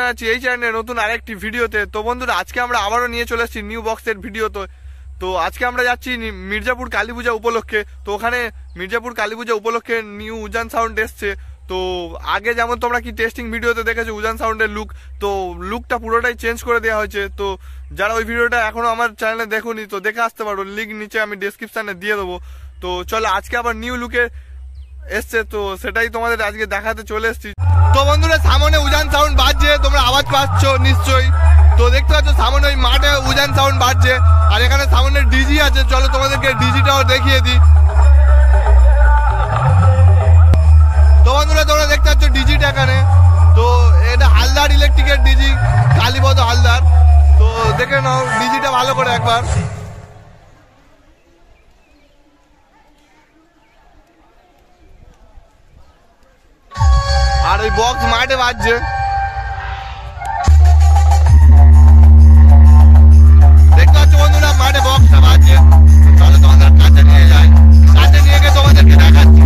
জানাচ্ছি এই চ্যানেলে নতুন আরেকটি ভিডিওতে। তো বন্ধুরা আজকে আমরা আবারও নিয়ে চলে এসেছি নিউ বক্সের ভিডিও। তো আজকে আমরা যাচ্ছি মির্জাপুর কালী পূজা উপলক্ষে। তো ওখানে মির্জাপুর কালী পূজা উপলক্ষে নিউ উজান সাউন্ড এসছে। তো আগে যেমন তোমরা কি টেস্টিং ভিডিওতে দেখেছো উজান সাউন্ডের লুক, তো লুকটা পুরোটাই চেঞ্জ করে দেওয়া হয়েছে। তো যারা ওই ভিডিওটা এখনো আমার চ্যানেলে দেখোনি তো দেখে আসতে পারো, লিঙ্ক নিচে আমি ডেসক্রিপশনে দিয়ে দেবো। তো চলো আজকে আবার নিউ লুকে এসছে, তো সেটাই তোমাদের আজকে দেখাতে চলে এসেছি। তো বন্ধুরা সামনে উজান সাউন্ড বাজছে, তোমরা আওয়াজ পাচ্ছ নিশ্চয়ই। তো দেখতে পাচ্ছ সামনে ওই মাঠে উজান সাউন্ড বাজছে, আর এখানে সামনে ডিজি আছে। চলো তোমাদেরকে ডিজিটাও দেখিয়ে দিই। তো বন্ধুরা তোমরা দেখতে পাচ্ছ ডিজিটা এখানে। তো এটা হালদার ইলেকট্রিকের ডিজি, কালীপদ হালদার। তো দেখে নাও ডিজিটা ভালো করে একবার। আর ওই বক্স মাঠে বাজছে, দেখতে পাচ্ছ বন্ধুরা মাঠে বক্সটা বাজছে। চলো তোমাদের কাছে নিয়ে যাই, কাছে নিয়ে গিয়ে তোমাদেরকে দেখাচ্ছি।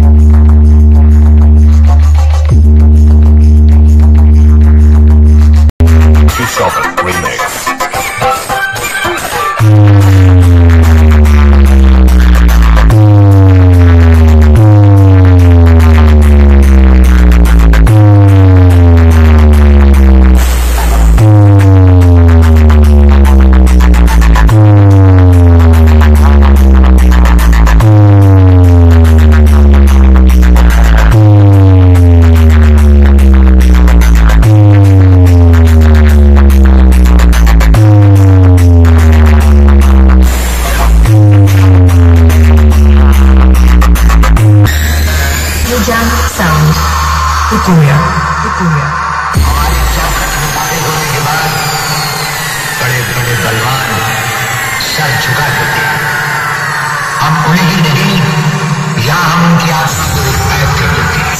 बड़े बड़े बलवान सर झुका देते हैं, हम उन्हें ही नहीं या हम उनकी आत्मा को रिस्पेक्ट कर देते हैं।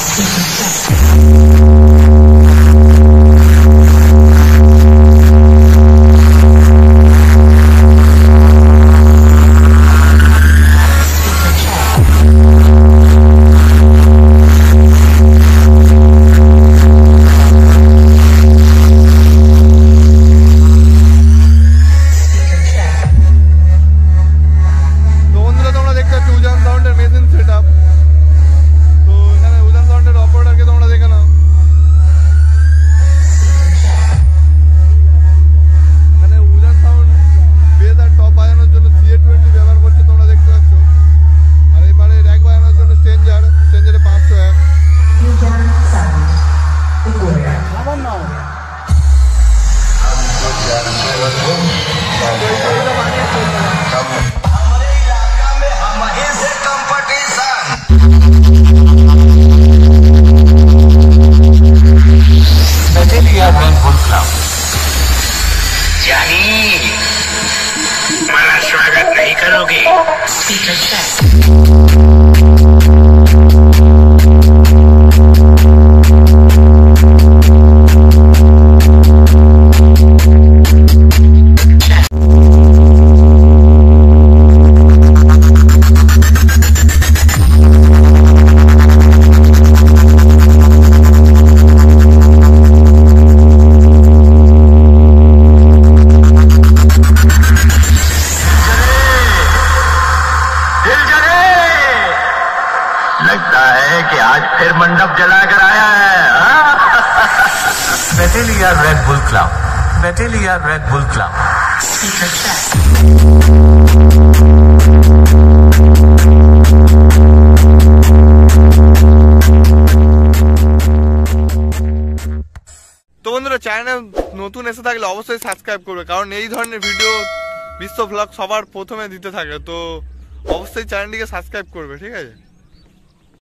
हमारा स्वागत नहीं करोगे? लगता है कि आज फिर मंडप जलाकर आया है। बैठे लिया रेड बुल क्लब, बैठे लिया रेड बुल क्लब। তো বন্ধুরা চ্যানেলে নতুন এসে থাকলে অবশ্যই সাবস্ক্রাইব করবে, কারণ এই ধরনের ভিডিও বিশ্ব ব্লগ সবার প্রথমে দিতে থাকে। তো অবশ্যই চ্যানেলটিকে সাবস্ক্রাইব করবে, ঠিক আছে।